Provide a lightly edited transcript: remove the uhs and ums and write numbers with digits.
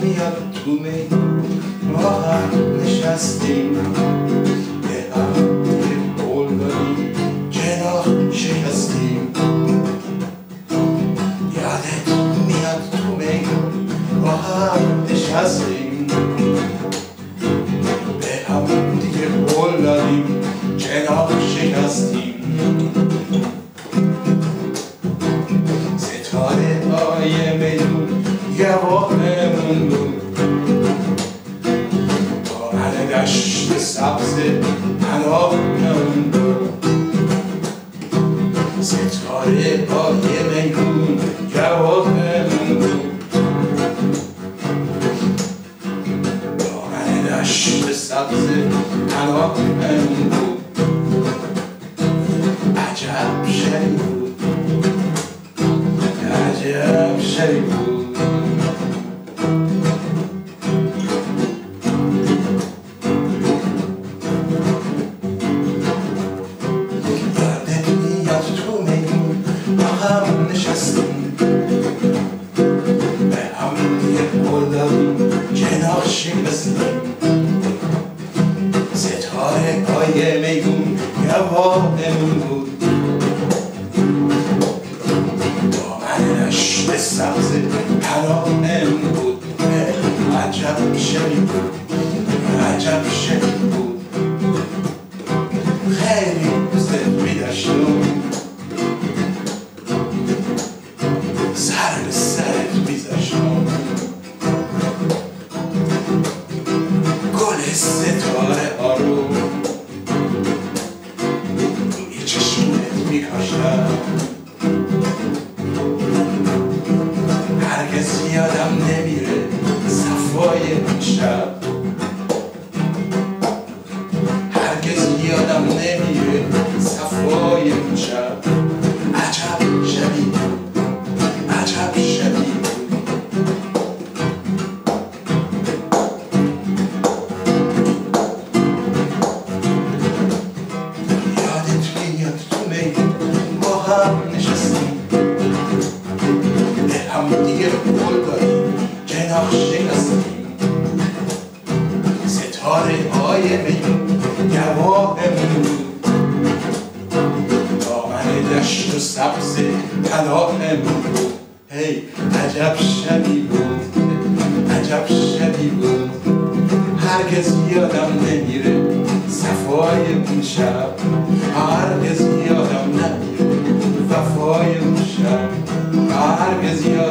میاد تو میدون با هم نشستیم، به هم یه قول دادیم جناح شکستیم. یادت میاد تو میدون با هم نشستیم، به هم دیگه قول دادیم جناح شکستیم. ستاره های میدون گواهمون بود، دامن دشت سبز پناهمون بود. ستاره های میدون گواهمون بود، دامن دشت سبز پناهمون بود. عجب شبی بود، عجب شبی بود. یادت میاد تو میدون با هم نشستیم، به هم یه قول دادیم جناح شکستیم. ستاره های میدون گواهمون بود، دامن دشت سبز پناهمون بود. عجب شبی بود، عجب شبی بود. خیلی دوستت می‌داشتم، سر به سرت می‌ذاشتم. گل ستاره ها رو روی چشمت می‌کاشتم. هرگز یادم نمیره صفای اون شب، هرگز یادم نمیره صفای اون شب. عجب شبی بود، عجب شبی بود. یادت میاد تو میدون با هم نشستیم، به هم دیگه قول دادیم جناح شکستیم. ستاره های میدون گواهمون بود، دامن دشت و سبز پناهمون بود. هی عجب شبی بود، عجب شبی بود. هرگز یادم نمیره صفای اون شب، هرگز یادم نمیره وفای اون شب، هرگز یادم